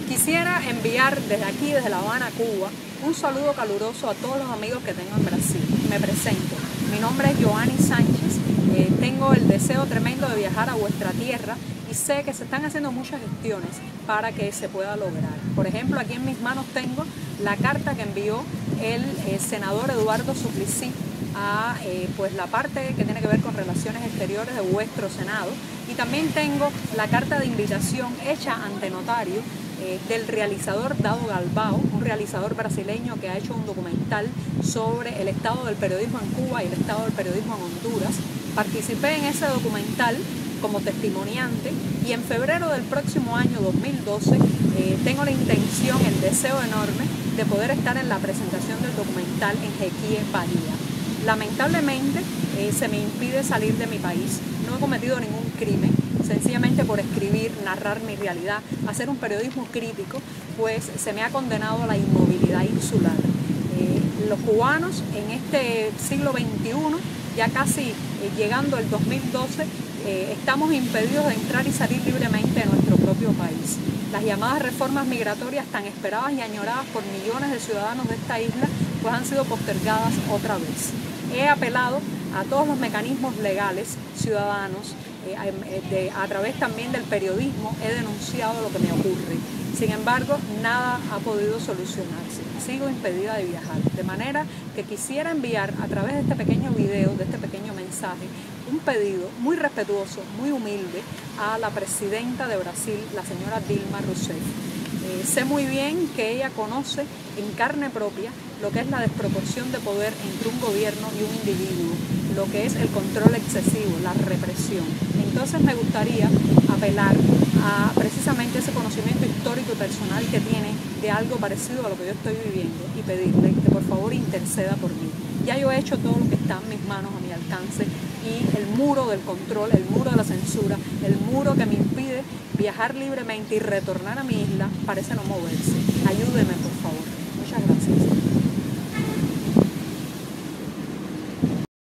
Quisiera enviar desde aquí, desde La Habana, Cuba, un saludo caluroso a todos los amigos que tengo en Brasil. Me presento. Mi nombre es Joanny Sánchez. Tengo el deseo tremendo de viajar a vuestra tierra y sé que se están haciendo muchas gestiones para que se pueda lograr. Por ejemplo, aquí en mis manos tengo la carta que envió el senador Eduardo Suplicy a pues la parte que tiene que ver con relaciones exteriores de vuestro Senado, y también tengo la carta de invitación hecha ante notario del realizador Dado Galbao, un realizador brasileño que ha hecho un documental sobre el estado del periodismo en Cuba y el estado del periodismo en Honduras. Participé en ese documental como testimoniante y en febrero del próximo año 2012 tengo la intención, el deseo enorme de poder estar en la presentación del documental en Jequié, Bahía. Lamentablemente se me impide salir de mi país. No he cometido ningún crimen, sencillamente por escribir, narrar mi realidad, hacer un periodismo crítico, pues se me ha condenado a la inmovilidad insular. Los cubanos en este siglo XXI, ya casi llegando el 2012, estamos impedidos de entrar y salir libremente de nuestro propio país. Las llamadas reformas migratorias tan esperadas y añoradas por millones de ciudadanos de esta isla, pues han sido postergadas otra vez. He apelado a todos los mecanismos legales, ciudadanos, a través también del periodismo, he denunciado lo que me ocurre. Sin embargo, nada ha podido solucionarse. Sigo impedida de viajar, de manera que quisiera enviar a través de este pequeño video, de este pequeño mensaje, un pedido muy respetuoso, muy humilde a la presidenta de Brasil, la señora Dilma Rousseff. Sé muy bien que ella conoce en carne propia lo que es la desproporción de poder entre un gobierno y un individuo, lo que es el control excesivo, la represión. Entonces me gustaría apelar a precisamente ese conocimiento histórico y personal que tiene de algo parecido a lo que yo estoy viviendo y pedirle que por favor interceda por mí. Ya yo he hecho todo lo que está en mis manos, a mi alcance, y el muro del control, el muro de la censura, el muro que me impide viajar libremente y retornar a mi isla parece no moverse.